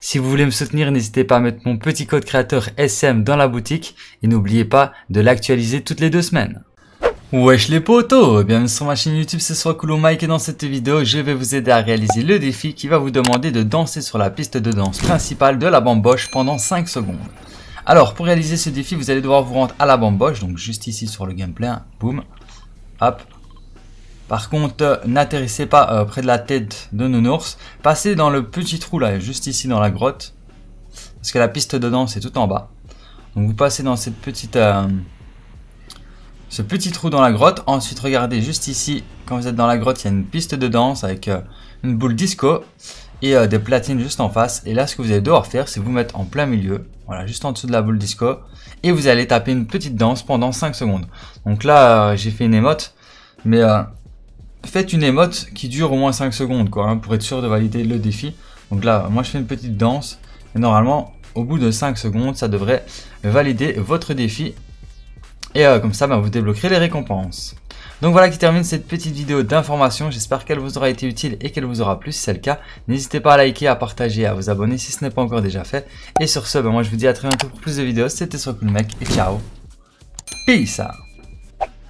Si vous voulez me soutenir, n'hésitez pas à mettre mon petit code créateur SM dans la boutique et n'oubliez pas de l'actualiser toutes les 2 semaines. Wesh les potos, bienvenue sur ma chaîne YouTube, c'est Swakulo Mike et dans cette vidéo, je vais vous aider à réaliser le défi qui va vous demander de danser sur la piste de danse principale de la bamboche pendant 5 secondes. Alors pour réaliser ce défi, vous allez devoir vous rendre à la bamboche, donc juste ici sur le gameplay, hein. Boum, hop. Par contre, n'atterrissez pas près de la tête de Nounours, passez dans le petit trou là, juste ici dans la grotte, parce que la piste de danse est tout en bas. Donc vous passez dans cette petite... ce petit trou dans la grotte. Ensuite regardez juste ici, quand vous êtes dans la grotte, il y a une piste de danse avec une boule disco et des platines juste en face. Et là ce que vous allez devoir faire, c'est vous mettre en plein milieu, voilà, juste en dessous de la boule disco, et vous allez taper une petite danse pendant 5 secondes. Donc là j'ai fait une émote, mais faites une émote qui dure au moins 5 secondes quoi, hein, pour être sûr de valider le défi. Donc là moi je fais une petite danse et normalement au bout de 5 secondes ça devrait valider votre défi. Et comme ça, vous débloquerez les récompenses. Donc voilà qui termine cette petite vidéo d'information. J'espère qu'elle vous aura été utile et qu'elle vous aura plu. Si c'est le cas, n'hésitez pas à liker, à partager, à vous abonner si ce n'est pas encore déjà fait. Et sur ce, moi je vous dis à très bientôt pour plus de vidéos. C'était Swakulo Mike et ciao. Peace out.